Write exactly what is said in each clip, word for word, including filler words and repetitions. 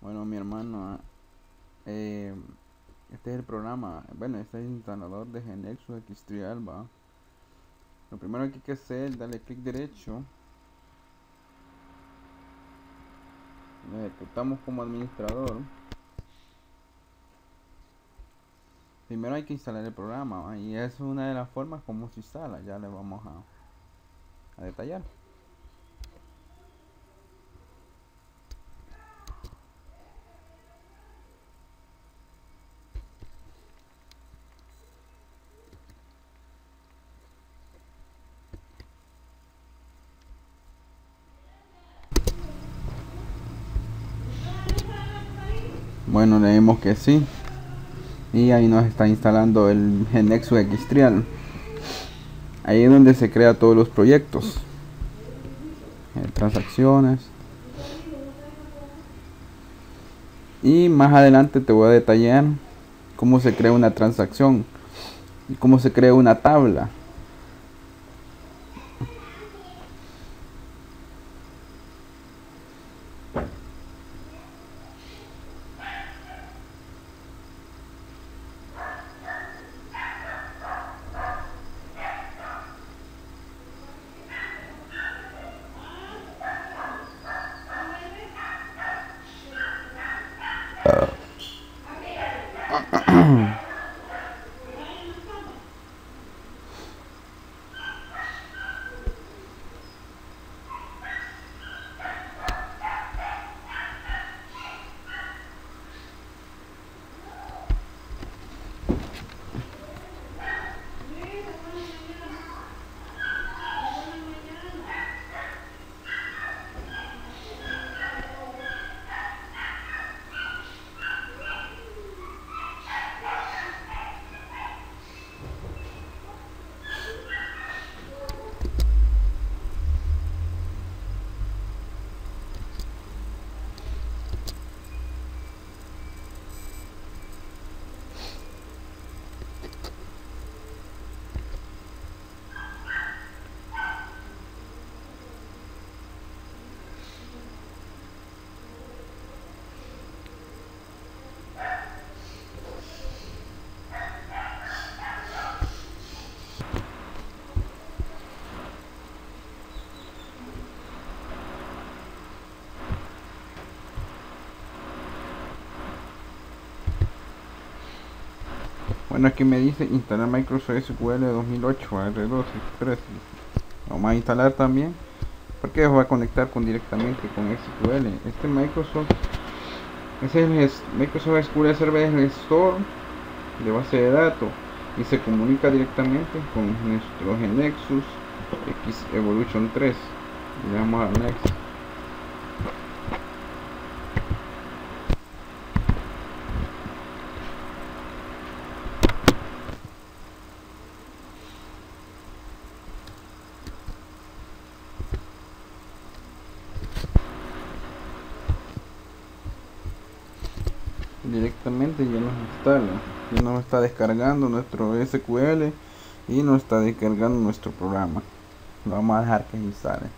Bueno, mi hermano, eh, este es el programa, bueno, este es el instalador de Genexus X Trial, va. Lo primero que hay que hacer es darle clic derecho. Lo ejecutamos como administrador. Primero hay que instalar el programa, ¿va? Y es una de las formas como se instala. Ya le vamos a, a detallar. Bueno, leemos que sí. Y ahí nos está instalando el Genexus X Trial. Ahí es donde se crea todos los proyectos. Eh, transacciones. Y más adelante te voy a detallar cómo se crea una transacción y cómo se crea una tabla. Bueno, aquí me dice instalar Microsoft S Q L dos mil ocho R dos Express. Vamos a instalar también porque va a conectar con directamente con S Q L. Este Microsoft es el Microsoft S Q L Server, es el store de base de datos y se comunica directamente con nuestro Genexus X Evolution tres. Le damos a Next. Directamente ya nos instala, ya nos está descargando nuestro S Q L y nos está descargando nuestro programa. Lo vamos a dejar que instale.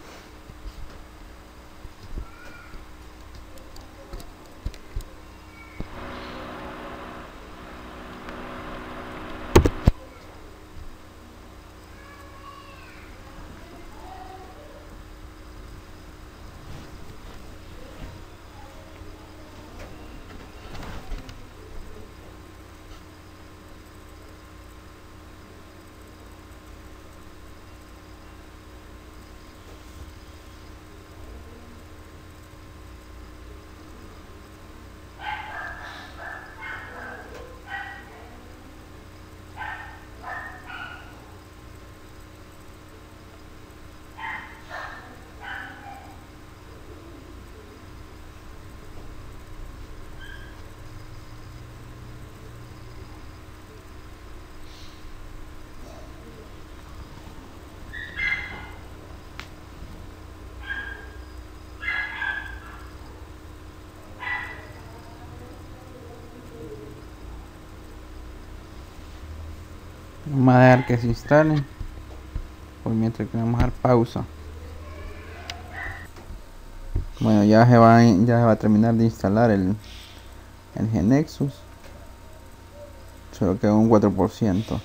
Vamos a dejar que se instale por mientras que vamos a dar pausa. Bueno, ya se va ya se va a terminar de instalar el, el GeoNexus. Solo queda un cuatro por ciento.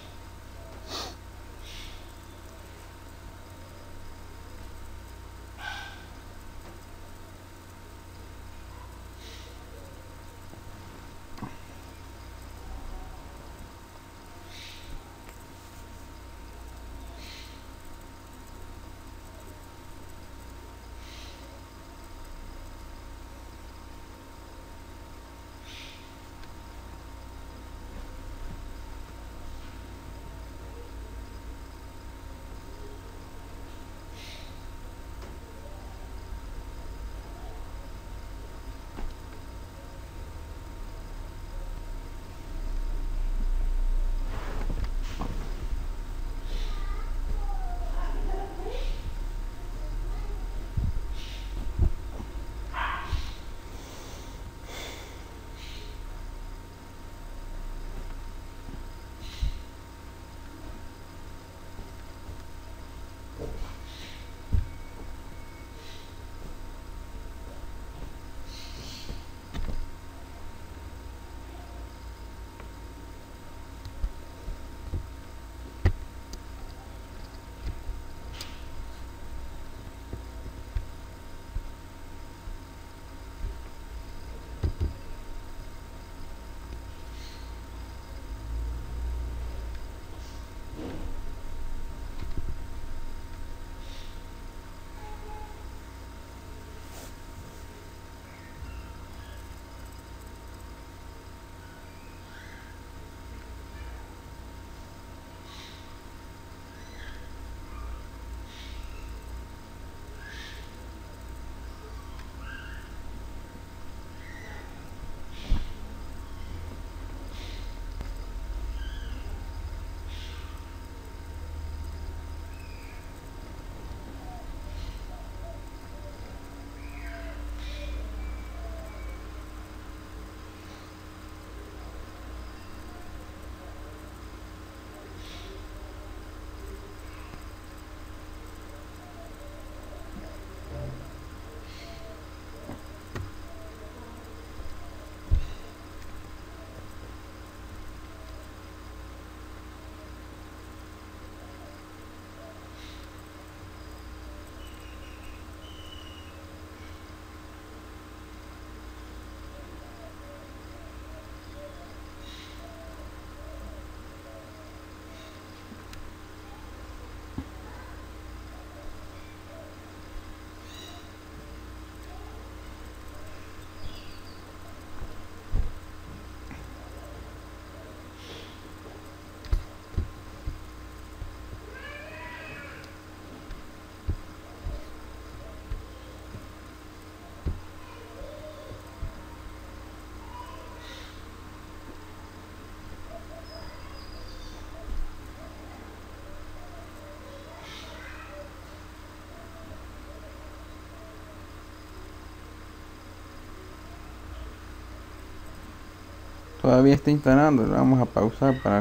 Todavía está instalando, lo vamos a pausar para...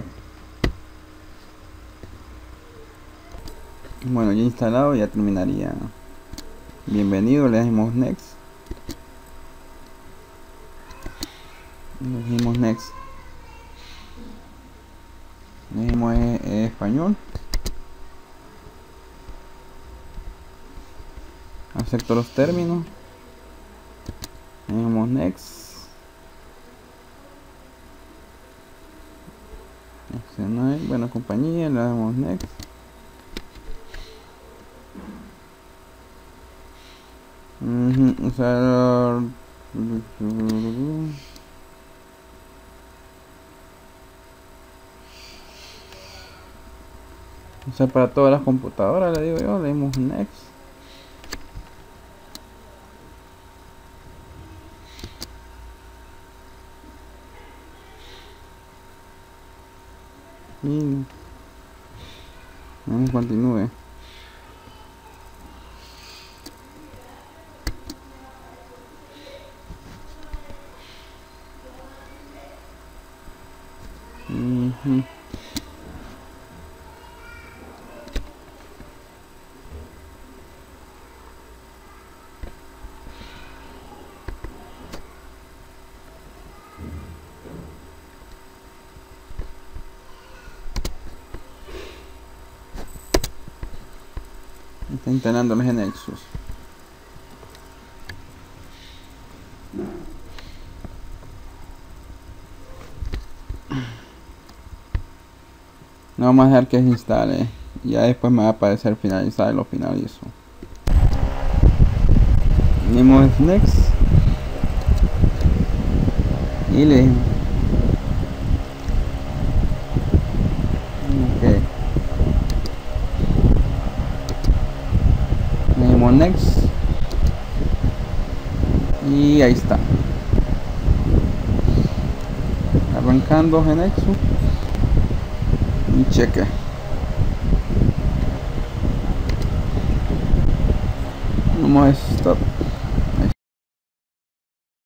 Bueno, ya instalado, ya terminaría. Bienvenido, le damos next. Le dijimos next. Le dijimos eh, eh, español. Acepto los términos. Le dijimos next. Buena compañía, le damos next. Uh-huh, usar usar para todas las computadoras, le digo yo, le damos next. Y vamos, continúe. Uh-huh. Está instalando el Genexus. No, vamos a dejar que se instale. Ya después me va a aparecer finalizar y lo finalizo. Venimos next. Y le ok. Venimos next. Y ahí está. Arrancando Genexus. Y cheque. Vamos a stop.